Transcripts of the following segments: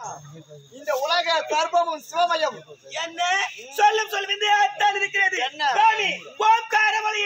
இந்த உலக சர்வமும் சிவமயம். என்ன சொல்லும் சொல்லும் இந்த அத்தான் இருக்கிறது. என்ன? சாமி ஓம்காரமொழி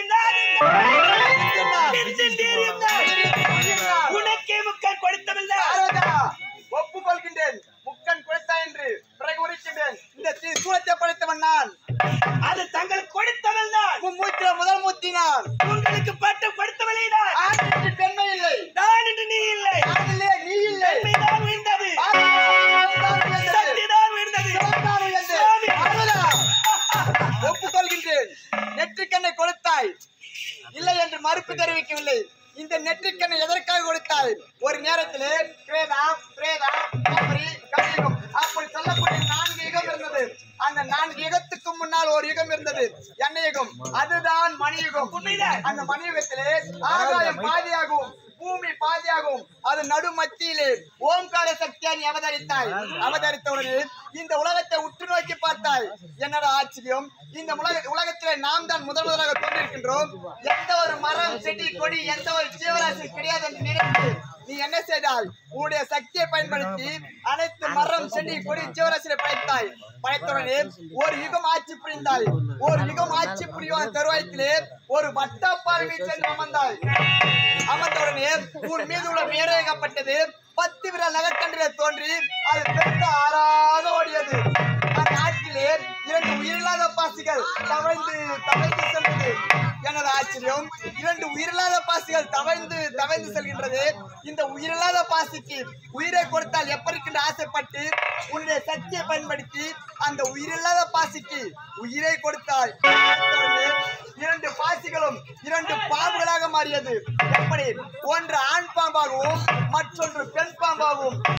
உனக்கே முக்கன் கொடுத்தவள்தான். ஒப்புக்கொள்கின்றேன். முக்கன் கொடுத்தா என்று பிறகு உரைக்கின்றேன். இந்த சூரத்தை படைத்தவன் நான். அது தங்களுக்கு கொடுத்தவள் தான். மூத்திர முதல் மூத்தினான். உங்களுக்கு பட்டம் கொடுத்தவளே தான். ஆண் என்று பெண்மை இல்லை. நான் என்று நீ இல்லை. நான் இல்லை, நீ இல்லை. பெண்மைதான் உயர்ந்தது. சக்திதான் உயர்ந்தது. சாமி ஒப்புக்கொள்கின்றேன். நெற்றிக்கண்ணை கொடுத்தாய், இல்லை என்று மறுப்பு தெரிவிக்கவில்லை. இந்த நெற்றிக்கண்ணை எதற்காக கொடுத்தாய்? ஒரு நேரத்திலே கிரேதா, பிரேதா, கலியுகம் அப்படி சொல்லக்கூடிய 4 யுகம் இருந்தது. அந்த 4 யுகத்துக்கு முன்னால் ஒரு யுகம் இருந்தது, என்ன யுகம்? அதுதான் மணியுகம். அந்த மணியுகத்திலே ஆகாயம் பாதியாகும், பூமி பாதியாகும். அது நடு மத்தியிலே ஓம்கார சக்தியா நீ அவதரித்தாய். அவதரித்தவுடனே இந்த உலகத்தை உற்று நோக்கி பார்த்தாய். என்னடா ஆச்சரியம்! இந்த உலகத்திலே நாம் தான் முதலாக தோன்றிருக்கின்றோம். எந்த ஒரு மரம், செடி, கொடி, எந்த ஒரு ஜீவராசி கிடையாது என்று நினைத்து நீ என்ன செய்தால்? உன்னுடைய சக்தியை பயன்படுத்தி அனைத்து மரம், செடி, கொடி, ஜீவராசியை படைத்தாய். படைத்தவுடனே ஒரு யுகம் ஆட்சி புரிந்தாய். ஒரு யுகம் ஆட்சி புரியும் தருவாயத்திலே ஒரு வட்டப்பாறையை சென்று அமர்ந்தாய். அமர்ந்தவுடனே உன் மீது உள்ள மேரேகப்பட்டது 10 விரல் நகக்கன்றிலே தோன்றி அது பெருத்த ஆறாக ஓடியது. அந்த ஆற்றிலே 2 உயிரில்லாத பாசிகள் தவழ்ந்து செல்வது. எனது ஆச்சரியம்! 2 உயிரில்லாத பாசிகள் தவழ்ந்து செல்கின்றது. இந்த உயிரில்லாத பாசிக்கு உயிரை கொடுத்தால் எப்படி இருக்கின்ற ஆசைப்பட்டு உன்னுடைய சக்தியை பயன்படுத்தி அந்த உயிரில்லாத பாசிக்கு உயிரை கொடுத்தால் 2 பாசிகளும் 2 பாம்புகளாக மாறியது. எப்படி? ஒன்று ஆண் பாம்பாகவும் மற்றொன்று பெண் பாம்பாகவும்